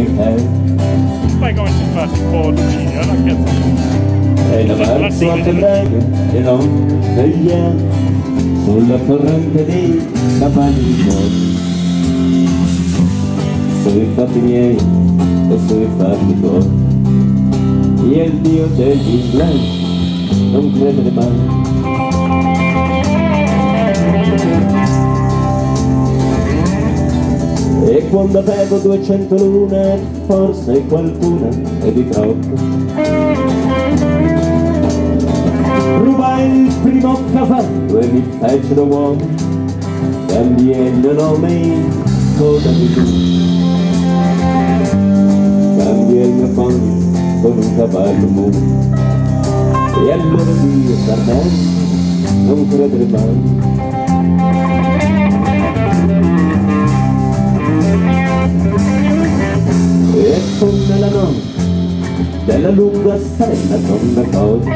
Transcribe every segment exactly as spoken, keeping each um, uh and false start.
Stai come simpatico Lucia, la cazzo. E la verso a febbraio e non svegliamo sulla torrente dei cavalli di fuoco, sui fatti miei e sui fatti tuoi. E il Dio degli inglesi non credere mai. E quando avevo duecento lune, forse qualcuna è di troppo, rubai il primo cavallo e mi fecero uomo, cambiai il nome, cosa di tu? Cambiai il mio coniuge con un cavallo muto, e allora Dio per me non credere mai. E fu nella notte della lunga stella con le cose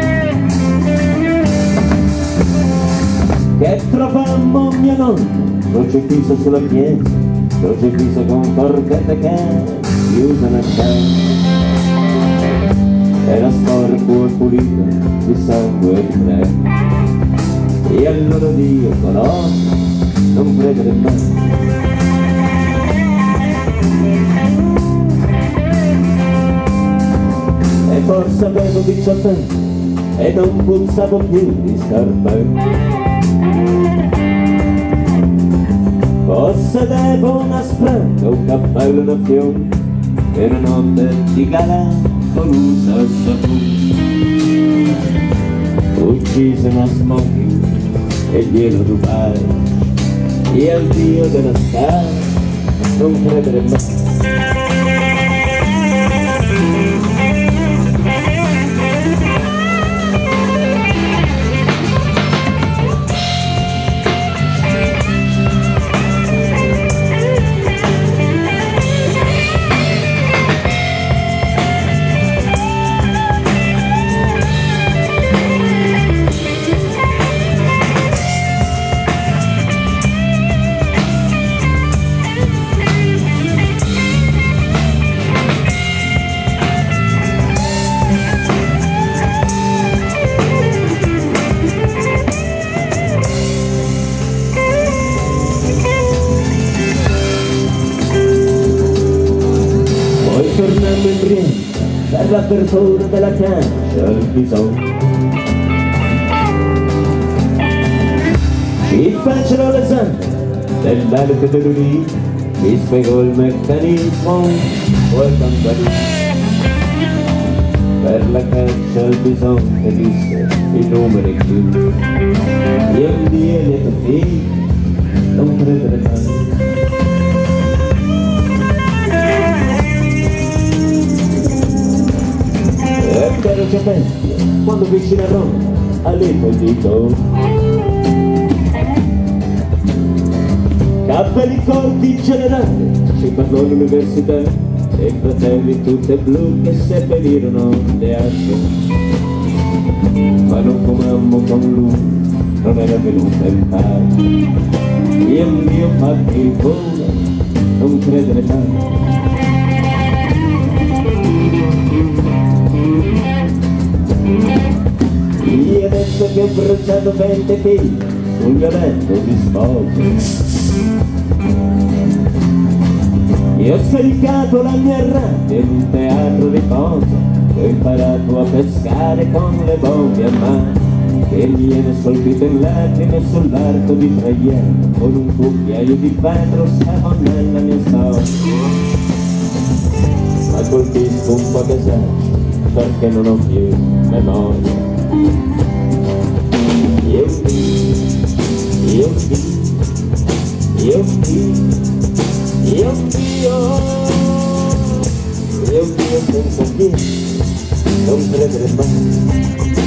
che trovammo mia nonna crocifisso sulla chiesa, crocifisso con forchette che chiusa nel cielo, e la sporco e pulita di sangue e di tre. E allora Dio però non credere mai. E forse avevo diciotto anni e non puzzavo più di scarpette, possedevo una spranga, un cappello da fiori e una notte di galà con un sassafuoco. Uccise una smoking e glielo rubai, e al Dio della scala non credere mai. Tornando in Brienza per l'apertura della caccia al bisogno, ci fecero l'esame dell'arte dell'Uni, ci spiegò il meccanismo poi campanino per la caccia al bisogno, e disse i numeri chiusi, io un Dio e lieto figlio non credere mai. Ero già bestia quando vicino a Roma all'Epo dito, cappelli corti generali, ci parlò all'università, e i fratelli tutte blu che seppellirono le asce, ma non fumammo con lui, non era venuta in pace. Io il mio fatto il cuore non credere mai. E adesso che ho bruciato venti figli sul mio letto di sposo, io ho scaricato la mia rabbia in un teatro di fondo, ho imparato a pescare con le bombe a mano, che viene scolpito in lacrime sull'arco di Traiano, con un cucchiaio di vetro stavo nella mia storia. Ma colpisco un po' casaccio perché non ho più memoria. Io Dio, io Dio, io Dio, io Dio, io Dio senza Dio non credere mai.